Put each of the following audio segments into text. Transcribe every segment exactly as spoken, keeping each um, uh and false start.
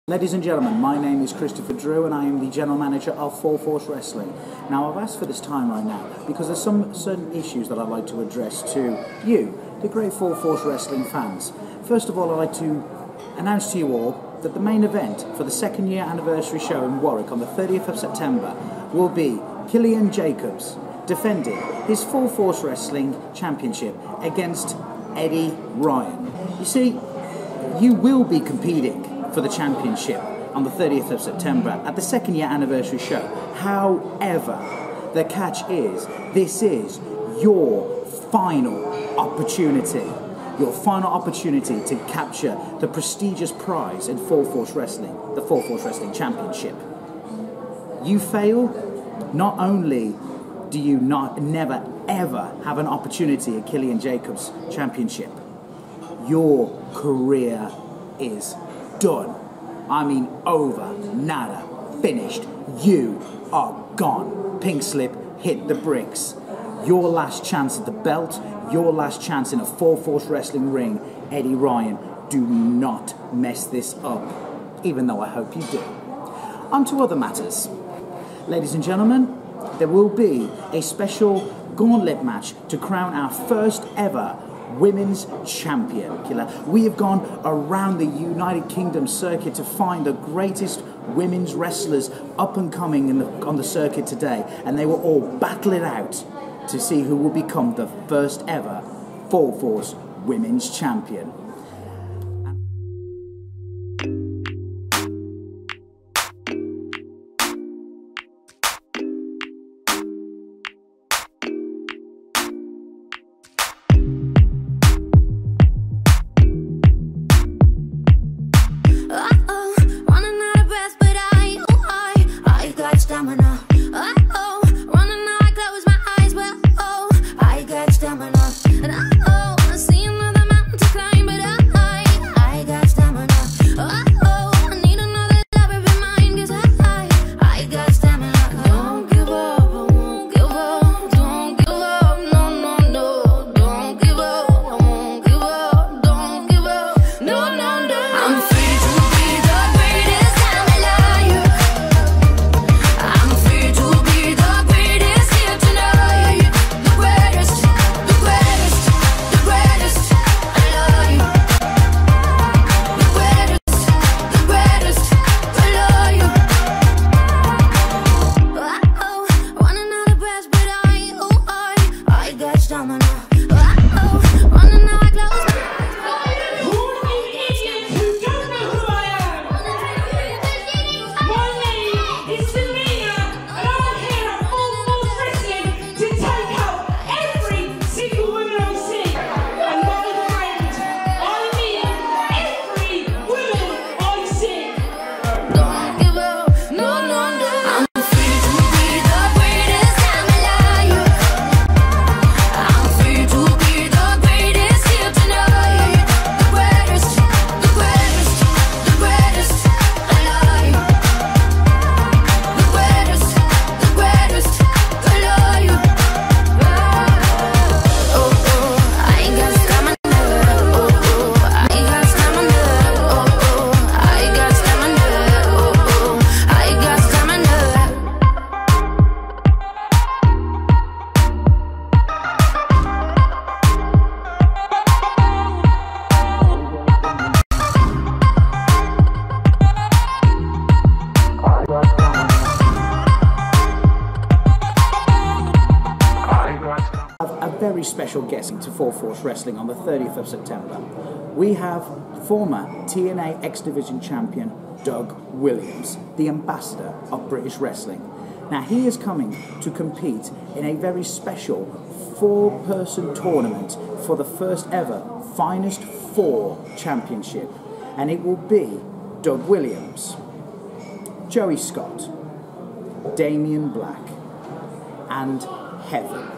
Ladies and gentlemen, my name is Christopher Drew and I am the General Manager of Force Wresting. Now I've asked for this time right now because there's some certain issues that I'd like to address to you, the great Force Wrestling fans. First of all, I'd like to announce to you all that the main event for the second year anniversary show in Warwick on the thirtieth of September will be Killian Jacobs defending his Force Wrestling Championship against Eddie Ryan. You see, you will be competing for the championship on the thirtieth of September at the second year anniversary show. However, the catch is, this is your final opportunity. Your final opportunity to capture the prestigious prize in Force Wrestling, the Force Wrestling Championship. You fail, not only do you not never ever have an opportunity at Killian Jacobs Championship, your career is done. I mean over, nada, finished. You are gone. Pink slip, hit the bricks. Your last chance at the belt, your last chance in a Force Wrestling ring. Eddie Ryan, do not mess this up, even though I hope you do. On to other matters. Ladies and gentlemen, there will be a special gauntlet match to crown our first ever Women's Champion. We have gone around the United Kingdom circuit to find the greatest women's wrestlers up and coming in the, on the circuit today, and they will all battle it out to see who will become the first ever Force Women's Champion. Very special guest to Force Wrestling on the thirtieth of September. We have former T N A X Division champion Doug Williams, the ambassador of British wrestling. Now he is coming to compete in a very special four-person tournament for the first ever Finest Four Championship, and it will be Doug Williams, Joey Scott, Damian Black, and Heaven.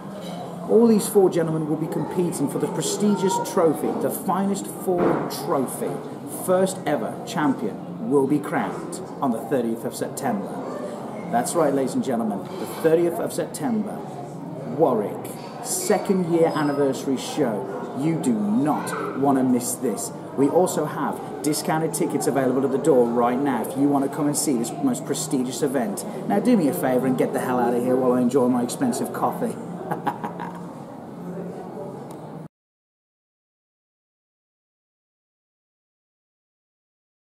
All these four gentlemen will be competing for the prestigious trophy, the Finest Four Trophy. First ever champion will be crowned on the thirtieth of September. That's right, ladies and gentlemen, the thirtieth of September, Warwick, second year anniversary show. You do not want to miss this. We also have discounted tickets available at the door right now if you want to come and see this most prestigious event. Now do me a favour and get the hell out of here while I enjoy my expensive coffee.